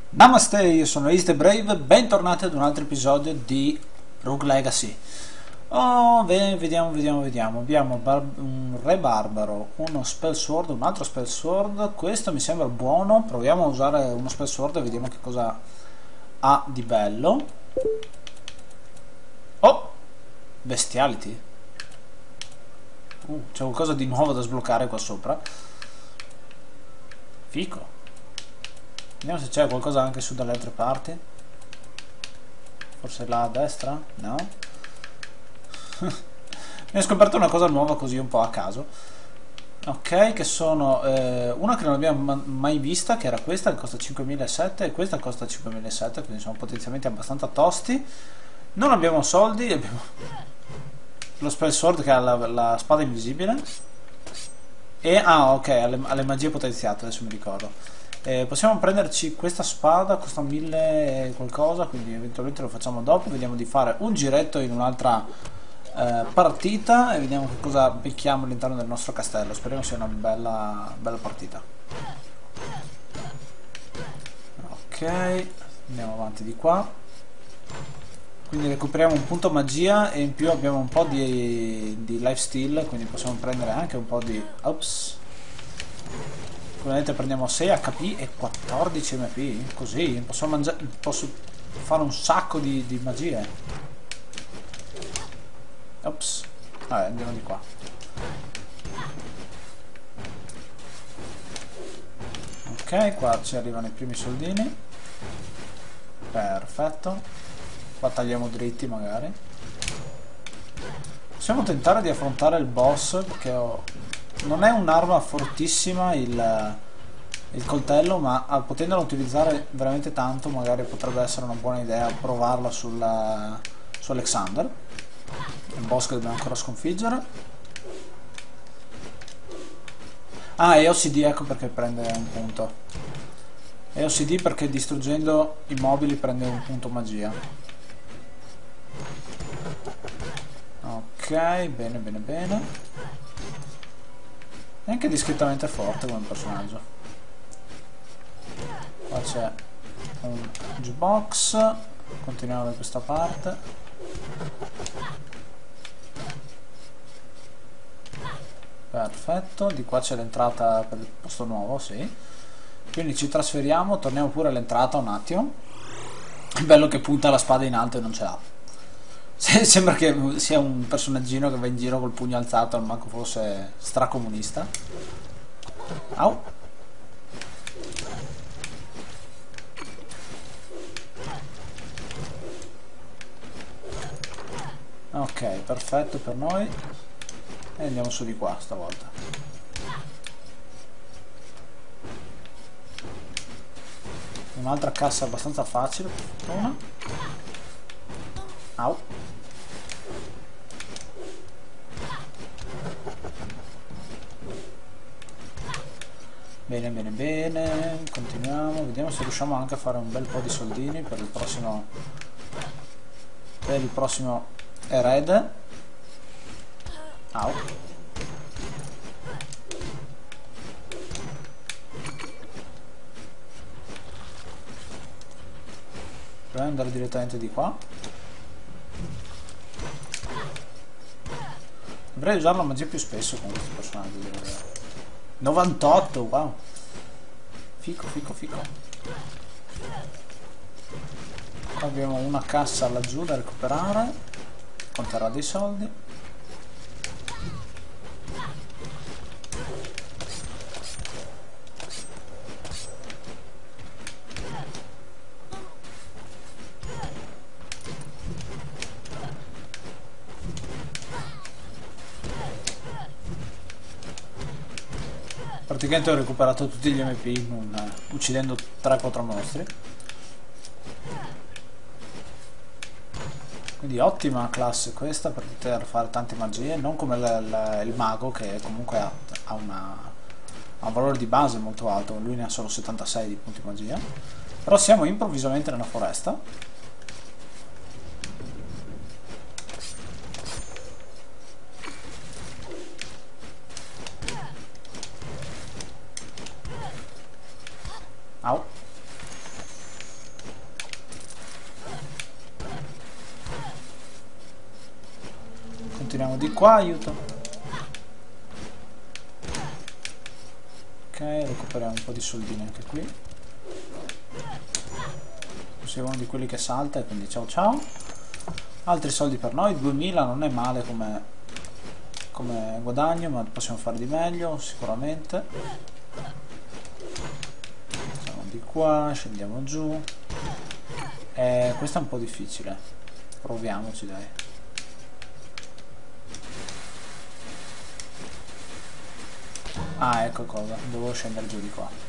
Namaste, io sono Ace the Brave, bentornati ad un altro episodio di Rogue Legacy. Oh, vediamo. Abbiamo un re barbaro, uno spell sword, un altro spell sword. Questo mi sembra buono. Proviamo a usare uno spell sword e vediamo che cosa ha di bello. Oh, bestiality. C'è qualcosa di nuovo da sbloccare qua sopra. Fico. Vediamo se c'è qualcosa anche su dalle altre parti. Forse là a destra? No? Mi ho scoperto una cosa nuova così un po' a caso. Ok, che sono una che non abbiamo mai vista, che era questa, che costa 5.700, e questa costa 5.700, quindi sono potenzialmente abbastanza tosti. Non abbiamo soldi, abbiamo lo spell sword che ha la spada invisibile. E ok, ha le magie potenziate, adesso mi ricordo. Possiamo prenderci questa spada, costa 1000 e qualcosa, quindi eventualmente lo facciamo dopo. Vediamo di fare un giretto in un'altra partita e vediamo che cosa becchiamo all'interno del nostro castello. Speriamo sia una bella partita. Ok, andiamo avanti di qua. Quindi recuperiamo un punto magia e in più abbiamo un po' di lifesteal, quindi possiamo prendere anche un po' di... Ops. Come vedete prendiamo 6 HP e 14 MP, così posso fare un sacco di magie. Ops. Vabbè, andiamo di qua. Ok, qua ci arrivano i primi soldini. Perfetto. Qua tagliamo dritti magari. Possiamo tentare di affrontare il boss, perché non è un'arma fortissima il coltello, ma potendolo utilizzare veramente tanto magari potrebbe essere una buona idea provarla su Alexander, il boss che dobbiamo ancora sconfiggere. Ah, e OCD, ecco perché prende un punto. E OCD perché distruggendo i mobili prende un punto magia. Ok, bene. È anche discretamente forte come personaggio. Qua c'è un jukebox. Continuiamo da questa parte. Perfetto, di qua c'è l'entrata per il posto nuovo, sì. Quindi ci trasferiamo, torniamo pure all'entrata un attimo. È bello che punta la spada in alto e non ce l'ha. Sembra che sia un personaggino che va in giro col pugno alzato, al manco fosse stracomunista. Au. Ok, perfetto per noi. E andiamo su di qua stavolta. Un'altra cassa abbastanza facile, per fortuna. Au. Bene, continuiamo, vediamo se riusciamo anche a fare un bel po' di soldini per il prossimo erede. Au. Proviamo ad andare direttamente di qua. Dovrei usare la magia più spesso con questo personaggio, devo dire. 98, wow. Fico. Qua abbiamo una cassa laggiù da recuperare. Conterrà dei soldi. Praticamente ho recuperato tutti gli MP uccidendo 3-4 mostri. Quindi ottima classe questa per poter fare tante magie, non come il mago che comunque ha un valore di base molto alto, lui ne ha solo 76 di punti magia. Però siamo improvvisamente nella foresta. Au. di qua, aiuto. Ok, recuperiamo un po' di soldini anche qui. Sei uno di quelli che salta e quindi ciao ciao. Altri soldi per noi, 2000 non è male come guadagno, ma possiamo fare di meglio sicuramente. Siamo di qua, scendiamo giù. Questo è un po' difficile, proviamoci dai. Ah, ecco cosa, dovevo scendere giù di qua.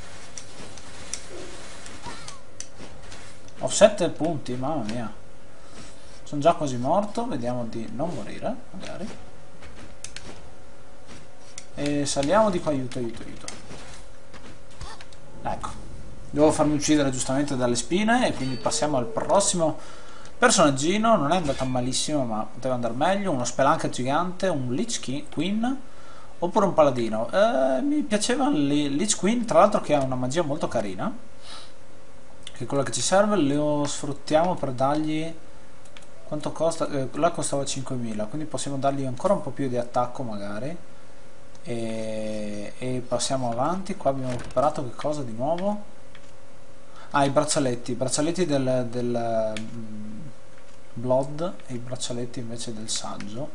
Ho 7 punti, mamma mia. Sono già quasi morto, vediamo di non morire, magari. E saliamo di qua, aiuto, aiuto, aiuto. Ecco. Devo farmi uccidere giustamente dalle spine e quindi passiamo al prossimo personaggino. Non è andata malissimo, ma poteva andare meglio. Uno spelunker gigante, un Lich Queen oppure un paladino. Mi piaceva il Lich Queen, tra l'altro che ha una magia molto carina, che è quella che ci serve. Lo sfruttiamo per dargli... Quanto costa? Là costava 5000, quindi possiamo dargli ancora un po' più di attacco magari. E passiamo avanti. Qua abbiamo recuperato che cosa di nuovo? Ah, i braccialetti del Blood e i braccialetti invece del saggio.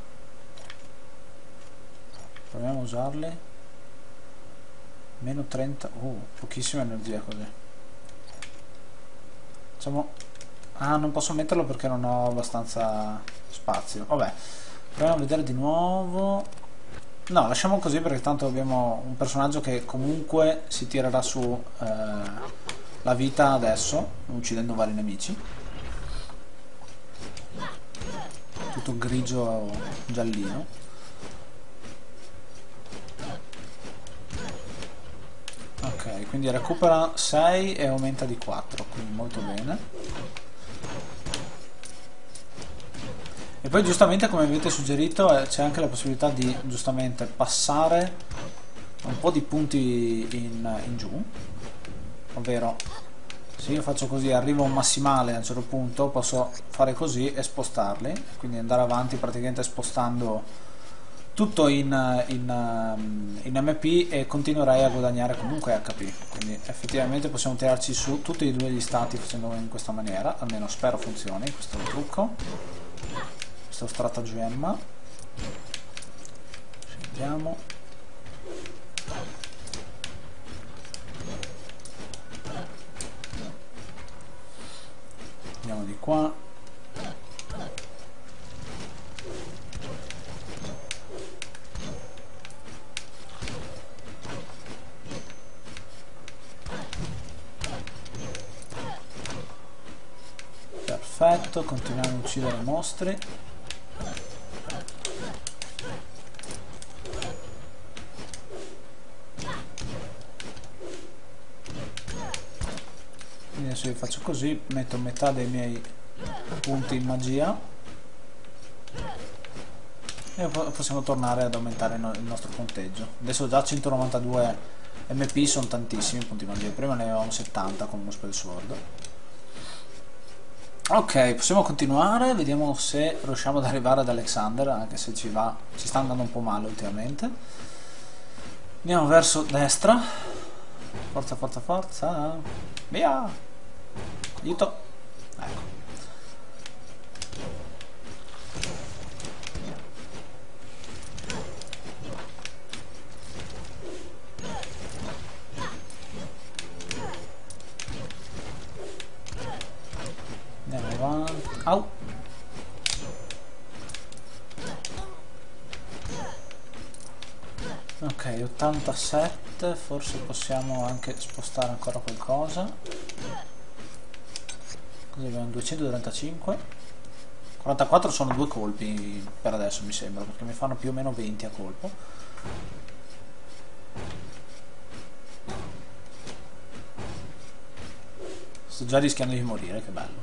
Proviamo a usarli. Meno 30, pochissima energia così. Facciamo... Ah, non posso metterlo perché non ho abbastanza spazio. Vabbè, proviamo a vedere di nuovo. No, lasciamo così perché tanto abbiamo un personaggio che comunque si tirerà su la vita adesso, uccidendo vari nemici. Tutto grigio giallino. Ok, quindi recupera 6 e aumenta di 4, quindi molto bene. E poi giustamente, come avete suggerito, c'è anche la possibilità di giustamente passare un po' di punti in giù, ovvero se io faccio così, arrivo a un massimale a un certo punto, posso fare così e spostarli, quindi andare avanti praticamente spostando tutto in MP e continuerei a guadagnare comunque HP, quindi effettivamente possiamo tirarci su tutti e due gli stati facendo in questa maniera, almeno spero funzioni questo trucco. Questo stratagemma. Scendiamo. Andiamo di qua. Perfetto, continuiamo a uccidere i mostri. Adesso io faccio così, metto metà dei miei punti in magia e possiamo tornare ad aumentare il nostro punteggio. Adesso già 192 MP sono tantissimi punti magia, prima ne avevamo 70 con uno spell sword. Ok, possiamo continuare, vediamo se riusciamo ad arrivare ad Alexander, anche se ci sta andando un po' male ultimamente. Andiamo verso destra. Forza, forza, forza. Via! Aiuto. Ecco. Andiamo avanti. Au. Ok, 87, forse possiamo anche spostare ancora qualcosa. Così abbiamo 235. 44 sono 2 colpi per adesso mi sembra, perché mi fanno più o meno 20 a colpo. Sto già rischiando di morire, che bello.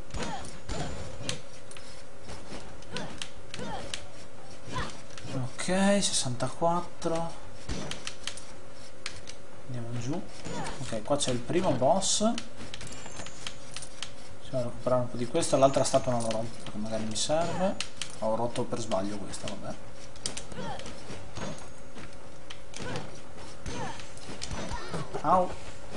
Ok, Ok, 64. Andiamo giù. Ok, qua c'è il primo boss. Possiamo recuperare un po' di questo. L'altra statua non l'ho rotto perché magari mi serve. Ho rotto per sbaglio questa, vabbè. Au.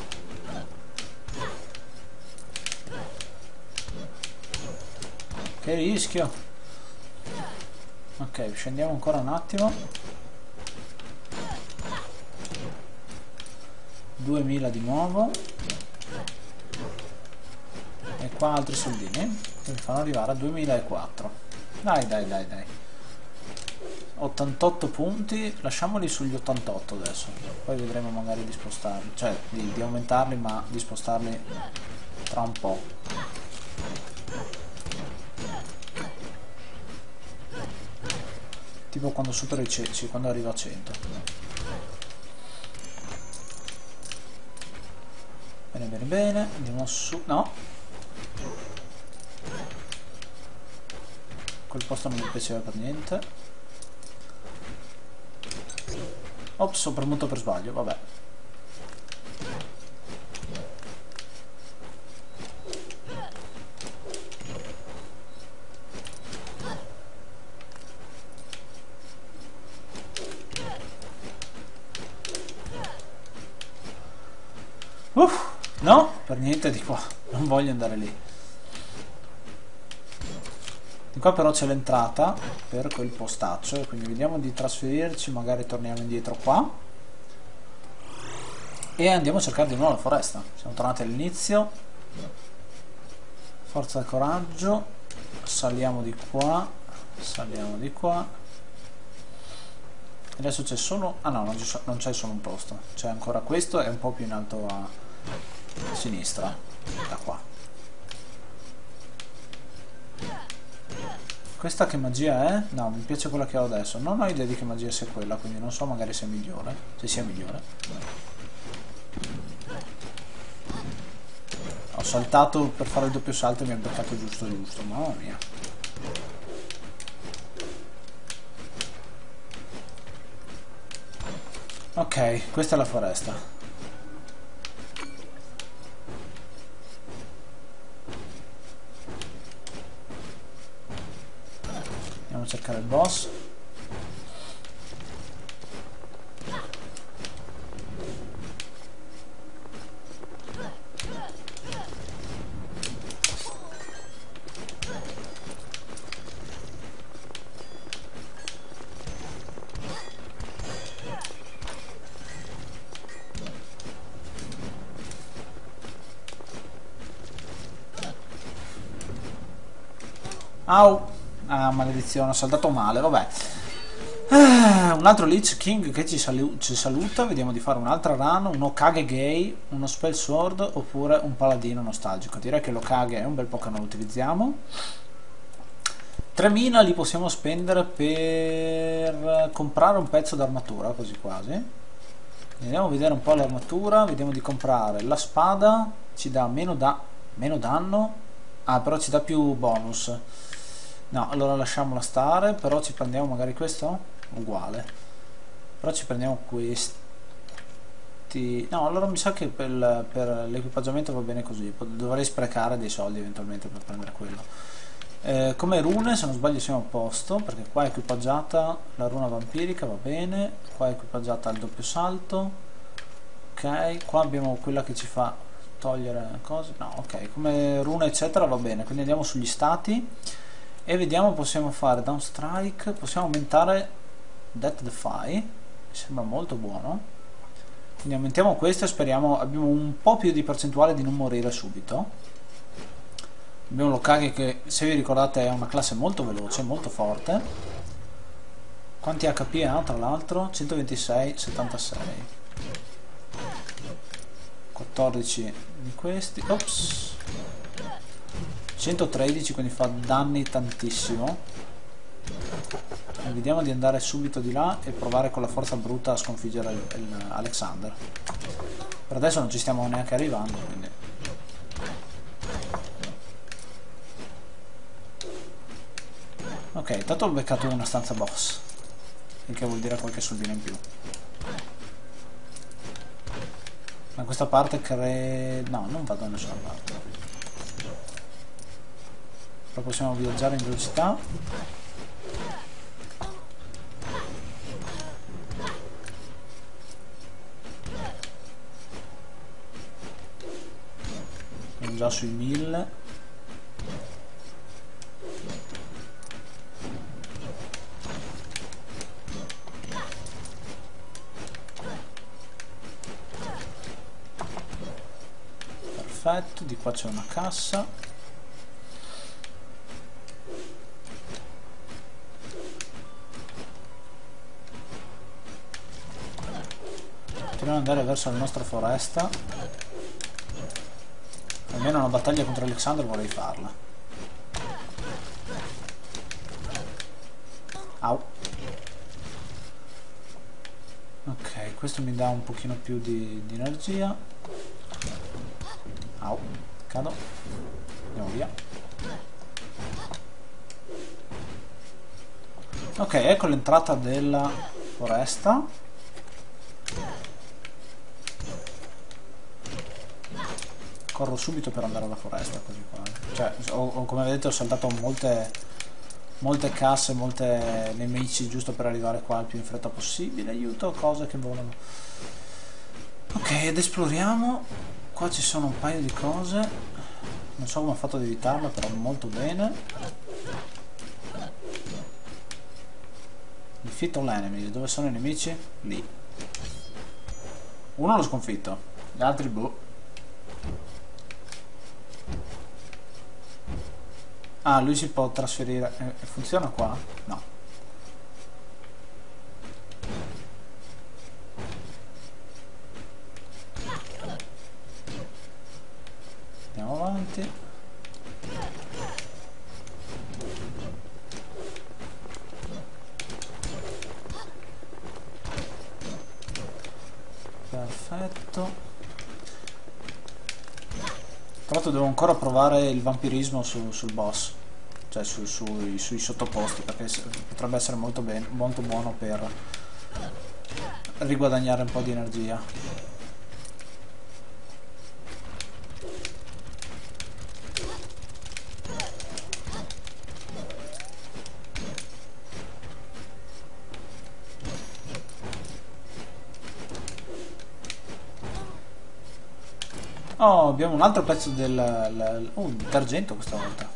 Che rischio. Ok, scendiamo ancora un attimo. 2000 di nuovo. E qua altri soldini che mi fanno arrivare a 2004. Dai, dai, dai, dai. 88 punti, lasciamoli sugli 88 adesso. Poi vedremo magari di spostarli, cioè di aumentarli, ma di spostarli tra un po'. Tipo quando supero i 100, quando arrivo a 100. Bene, bene, bene. Andiamo su. No. Quel posto non mi piaceva per niente. Ops, ho premuto per sbaglio, vabbè. No, per niente di qua. Non voglio andare lì. Di qua però c'è l'entrata per quel postaccio, quindi vediamo di trasferirci, magari torniamo indietro qua e andiamo a cercare di nuovo la foresta. Siamo tornati all'inizio. Forza e coraggio. Saliamo di qua. Saliamo di qua. Adesso c'è solo... ah no, non c'è solo un posto. C'è ancora questo e un po' più in alto a sinistra. Da qua. Questa che magia è? No, mi piace quella che ho adesso. Non ho idea di che magia sia quella, quindi non so magari se è migliore. Se sia migliore. Ho saltato per fare il doppio salto e mi ha beccato giusto. Mamma mia. Ok, questa è la foresta. Andiamo a cercare il boss. Au! Ah, maledizione, ho saltato male, vabbè. Un altro Lich King che ci saluta. Vediamo di fare un'altra run, un Hokage Gay, uno Spell Sword oppure un Paladino nostalgico. Direi che l'Hokage è un bel po' che non lo utilizziamo. 3000 li possiamo spendere per comprare un pezzo d'armatura, quasi quasi. Andiamo a vedere un po' l'armatura. Vediamo di comprare la spada, ci dà meno danno. Ah, però ci dà più bonus. No, allora lasciamola stare, però ci prendiamo magari questo? Uguale. Però ci prendiamo questi... no, allora mi sa che per l'equipaggiamento va bene così. Dovrei sprecare dei soldi eventualmente per prendere quello. Come rune, se non sbaglio siamo a posto, perché qua è equipaggiata la runa vampirica, va bene. Qua è equipaggiata il doppio salto. Ok, qua abbiamo quella che ci fa togliere cose. No, ok, come rune eccetera va bene. Quindi andiamo sugli stati. E vediamo, possiamo fare Down Strike, possiamo aumentare Death Defy, mi sembra molto buono. Quindi aumentiamo questo e speriamo, abbiamo un po' più di percentuale di non morire subito. Abbiamo l'Hokage che, se vi ricordate, è una classe molto veloce, molto forte. Quanti HP ha tra l'altro? 126, 76. 14 di questi. Ops. 113, quindi fa danni tantissimo. E vediamo di andare subito di là e provare con la forza bruta a sconfiggere Alexander. Per adesso non ci stiamo neanche arrivando, quindi. Ok, intanto ho beccato una stanza boss. il che vuol dire qualche soldino in più. Da questa parte no, non vado da nessuna parte. Però possiamo viaggiare in velocità. Siamo già sui 1000. Perfetto, di qua c'è una cassa. Continuiamo ad andare verso la nostra foresta. Almeno una battaglia contro Alexander vorrei farla. Au. Ok, questo mi dà un pochino più di energia. Au, cado. Andiamo via. Ok, ecco l'entrata della foresta. Corro subito per andare alla foresta, così qua. Cioè, come vedete ho saltato molte casse, molte nemici giusto per arrivare qua il più in fretta possibile. Aiuto, cose che volano. Ok, ed esploriamo. Qua ci sono un paio di cose. Non so come ho fatto ad evitarla, però molto bene. Defeat all enemies. Dove sono i nemici? Lì. Uno l'ho sconfitto, gli altri boh. Ah, lui si può trasferire. Funziona qua? No. Andiamo avanti. Perfetto. Tra l'altro devo ancora provare il vampirismo sul boss, cioè sui sottoposti, perché potrebbe essere molto buono per riguadagnare un po' di energia. Oh, abbiamo un altro pezzo d'argento questa volta.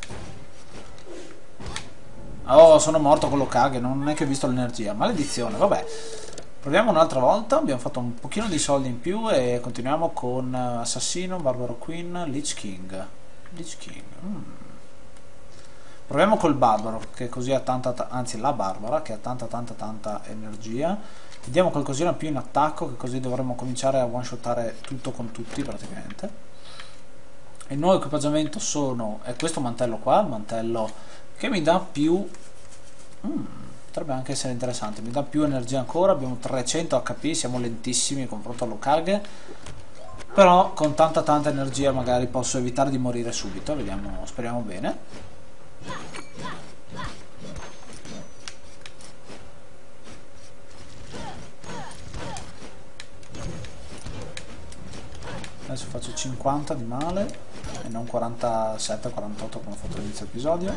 Oh, sono morto con l'Okage, non è che ho visto l'energia. Maledizione, vabbè. Proviamo un'altra volta, abbiamo fatto un pochino di soldi in più e continuiamo con Assassino, Barbaro Queen, Lich King. Lich King. Proviamo col Barbaro, che così ha anzi la Barbara, che ha tanta energia. Vediamo qualcosina più in attacco, che così dovremmo cominciare a one-shottare tutto con tutti praticamente. Il nuovo equipaggiamento è questo mantello qua, il mantello che mi dà più... potrebbe anche essere interessante, mi dà più energia ancora, abbiamo 300 HP, siamo lentissimi in confronto all'Okage, però con tanta energia magari posso evitare di morire subito, vediamo, speriamo bene. Adesso faccio 50 di male e non 47-48 come ho fatto all'inizio dell'episodio.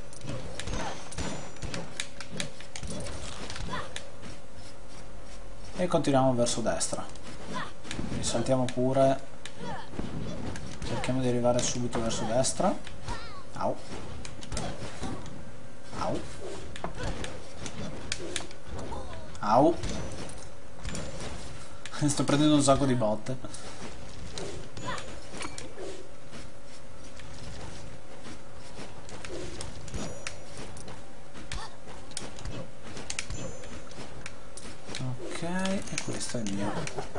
E continuiamo verso destra. Quindi saltiamo pure. Cerchiamo di arrivare subito verso destra. Au. Au. Au. Sto prendendo un sacco di botte. Ok, e questo è mio.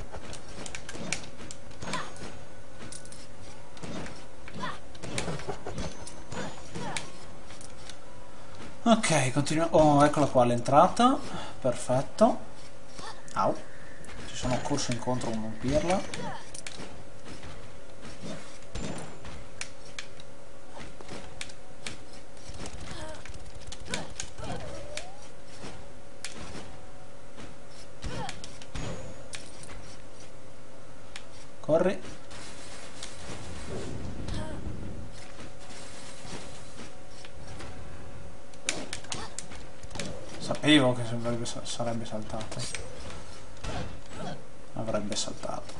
Ok, continuiamo. Oh, eccola qua l'entrata. Perfetto. Au. Ci sono corso incontro con un pirla. Corri. Sapevo che sarebbe saltato. Avrebbe saltato.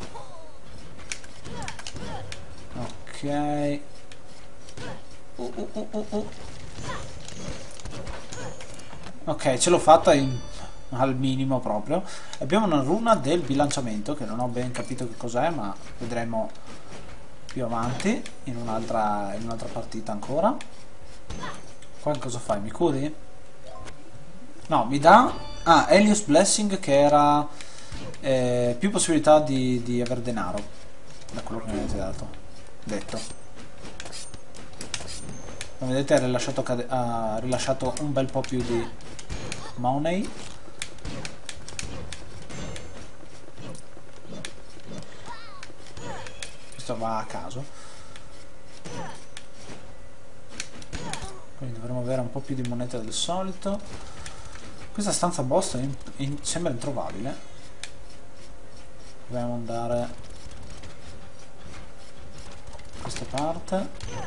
Ok. Ok, ce l'ho fatta al minimo proprio. Abbiamo una runa del bilanciamento che non ho ben capito che cos'è, ma vedremo più avanti in un'altra partita ancora. Qua cosa fai? Mi curi? No, mi dà... Ah, Helios Blessing, che era più possibilità di avere denaro, da quello che mi avete detto. Come vedete ha rilasciato un bel po' più di money. Questo va a caso. Quindi dovremo avere un po' più di monete del solito. Questa stanza boss sembra introvabile. Dobbiamo andare da questa parte.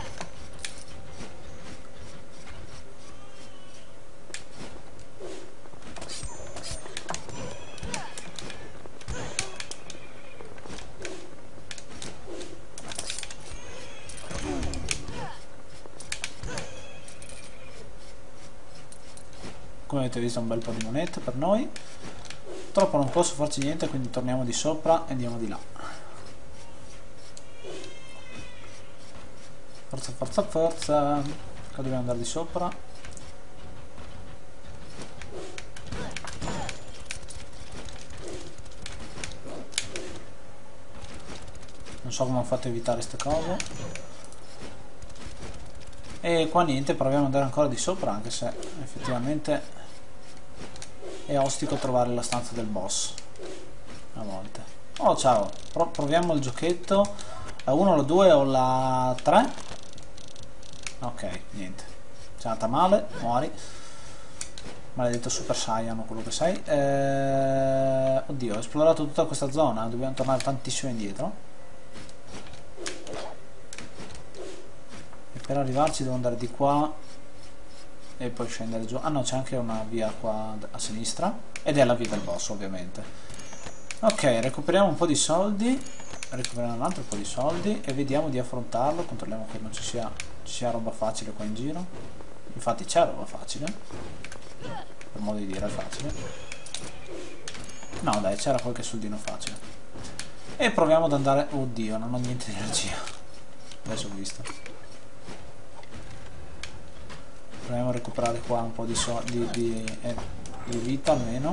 Come avete visto un bel po' di monete per noi. Purtroppo non posso farci niente, quindi torniamo di sopra e andiamo di là. Forza, forza, forza. Qua dobbiamo andare di sopra. Non so come ho fatto a evitare queste cose. E qua niente, proviamo ad andare ancora di sopra, anche se effettivamente è ostico trovare la stanza del boss a volte. Oh, ciao, proviamo il giochetto. La 1, la 2 o la 3? Ok, niente. C'è andata male, muori. Maledetto Super Saiyan o quello che sei. Oddio, ho esplorato tutta questa zona, dobbiamo tornare tantissimo indietro. E per arrivarci devo andare di qua e poi scendere giù. Ah no, c'è anche una via qua a sinistra ed è la via del boss, ovviamente. Ok, recuperiamo un po' di soldi, recuperiamo un altro po' di soldi e vediamo di affrontarlo. Controlliamo che non ci sia roba facile qua in giro. Infatti c'è roba facile, per modo di dire, facile. No dai, c'era qualche soldino facile. E proviamo ad andare... Oddio, non ho niente di energia. Adesso ho visto. Proviamo a recuperare qua un po' di vita almeno.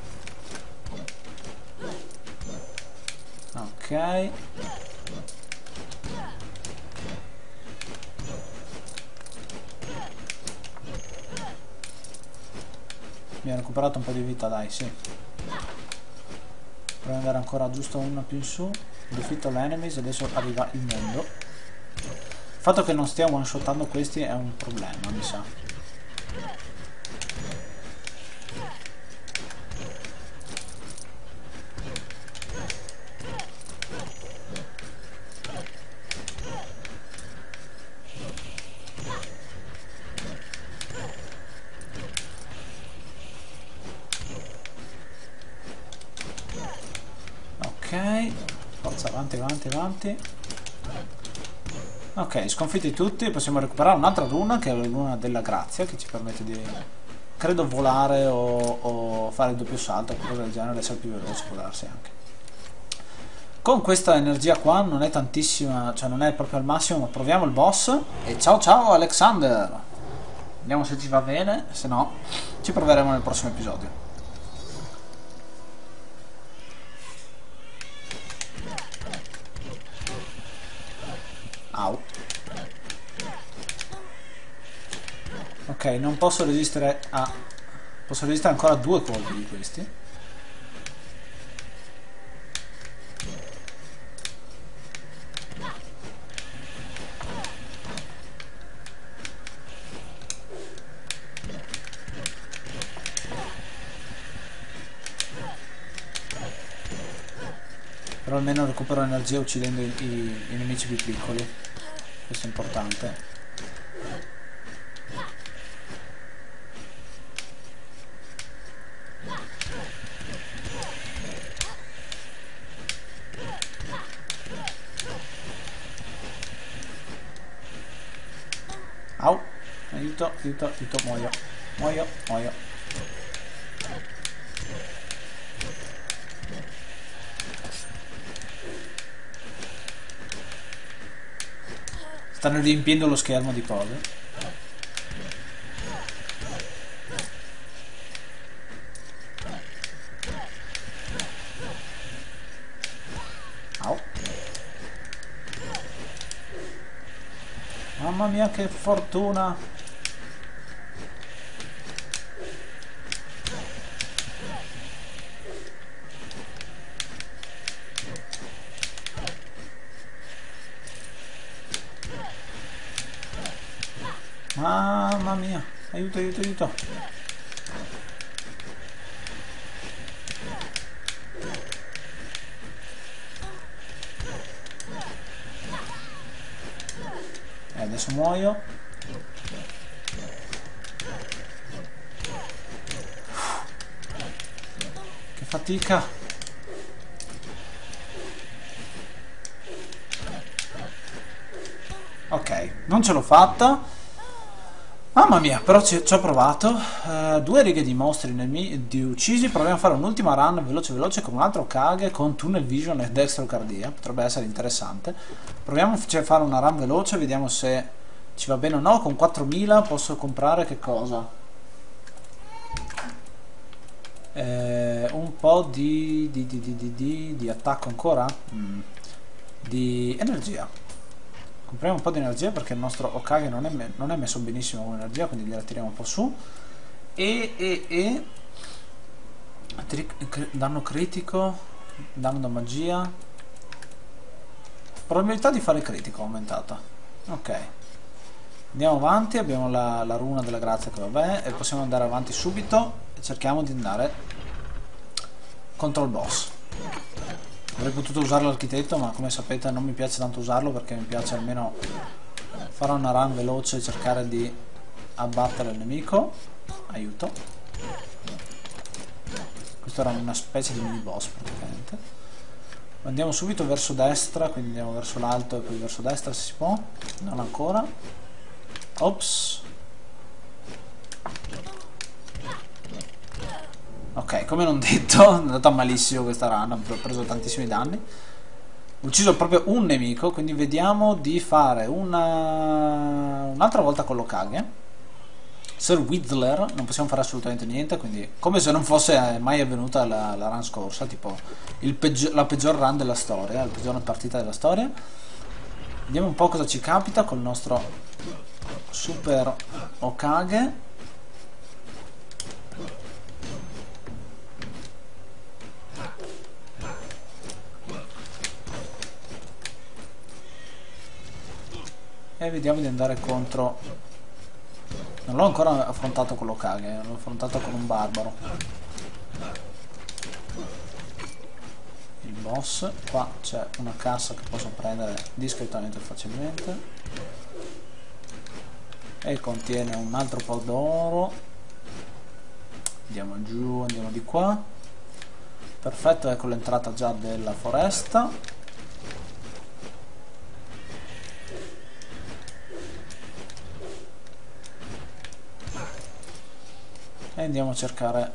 Ok. Abbiamo recuperato un po' di vita, dai, sì. Proviamo ad andare ancora giusto una più in su. Defeat all enemies, adesso arriva il mondo. Il fatto che non stiamo one-shottando questi è un problema, mi sa. Ok, forza, avanti, avanti, avanti. Ok, sconfitti tutti, possiamo recuperare un'altra runa che è la runa della grazia, che ci permette di, credo, volare o fare il doppio salto, qualcosa del genere, essere più veloci, può darsi anche. Con questa energia qua non è tantissima, cioè non è proprio al massimo, ma proviamo il boss. E ciao ciao Alexander! Vediamo se ci va bene, se no ci proveremo nel prossimo episodio. Au. Ok, non posso resistere a... Posso resistere ancora a 2 colpi di questi. Per però almeno recupero energia uccidendo i nemici più piccoli, questo è importante. Au, aiuto, aiuto, aiuto, muoio, muoio, muoio. Stanno riempiendo lo schermo di cose. Au. Mamma mia che fortuna. Mamma mia, aiuto, aiuto, aiuto. E adesso muoio. Che fatica. Ok, non ce l'ho fatta. Mamma mia, però ci ho provato. 2 righe di mostri di uccisi. Proviamo a fare un'ultima run veloce veloce con un altro Kage con Tunnel Vision e Dextrocardia. Potrebbe essere interessante. Proviamo a fare una run veloce, vediamo se ci va bene o no. Con 4000 posso comprare che cosa? Un po' di attacco ancora? Di energia. Compriamo un po' di energia perché il nostro Hokage non è messo benissimo con energia, quindi gliela tiriamo un po' su. Danno critico, danno da magia. Probabilità di fare critico aumentata. Ok. Andiamo avanti, abbiamo la runa della grazia che vabbè, e possiamo andare avanti subito e cerchiamo di andare contro il boss. Avrei potuto usare l'architetto, ma come sapete non mi piace tanto usarlo perché mi piace almeno fare una run veloce e cercare di abbattere il nemico. Aiuto. Questo era una specie di mini boss praticamente. Andiamo subito verso destra, quindi andiamo verso l'alto e poi verso destra se si può. Non ancora. Ops. Ok, come non detto, è andata malissimo questa run, ho preso tantissimi danni. Ho ucciso proprio un nemico, quindi vediamo di fare un'altra volta con l'Hokage. Sir Whittler, non possiamo fare assolutamente niente, quindi come se non fosse mai avvenuta la run scorsa, tipo la peggior run della storia, la peggior partita della storia. Vediamo un po' cosa ci capita col nostro Super Hokage. E vediamo di andare contro. Non l'ho ancora affrontato con l'Hokage, l'ho affrontato con un barbaro. Il boss. Qua c'è una cassa che posso prendere discretamente e facilmente. E contiene un altro po' d'oro. Andiamo giù, andiamo di qua. Perfetto, ecco l'entrata già della foresta. E andiamo a cercare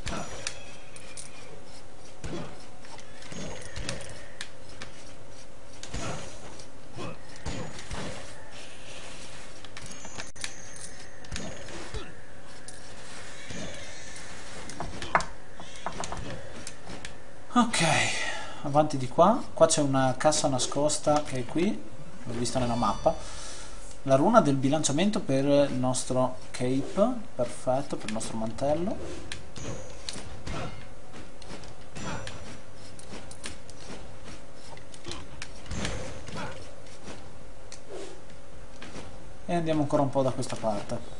ok, avanti di qua. Qua c'è una cassa nascosta che è qui, l'ho vista nella mappa. La runa del bilanciamento per il nostro cape, perfetto, per il nostro mantello. E andiamo ancora un po' da questa parte.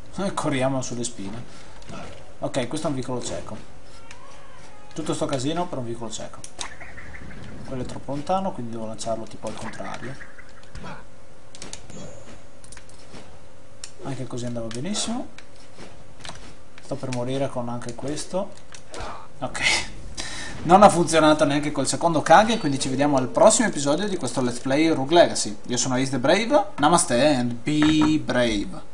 Corriamo sulle spine. Ok, questo è un vicolo cieco. Tutto sto casino per un vicolo cieco. Quello è troppo lontano, quindi devo lanciarlo tipo al contrario. Anche così andava benissimo. Sto per morire con anche questo. Ok. Non ha funzionato neanche col secondo Kage, quindi ci vediamo al prossimo episodio di questo Let's Play Rogue Legacy. Io sono Ace the Brave, namaste and be brave.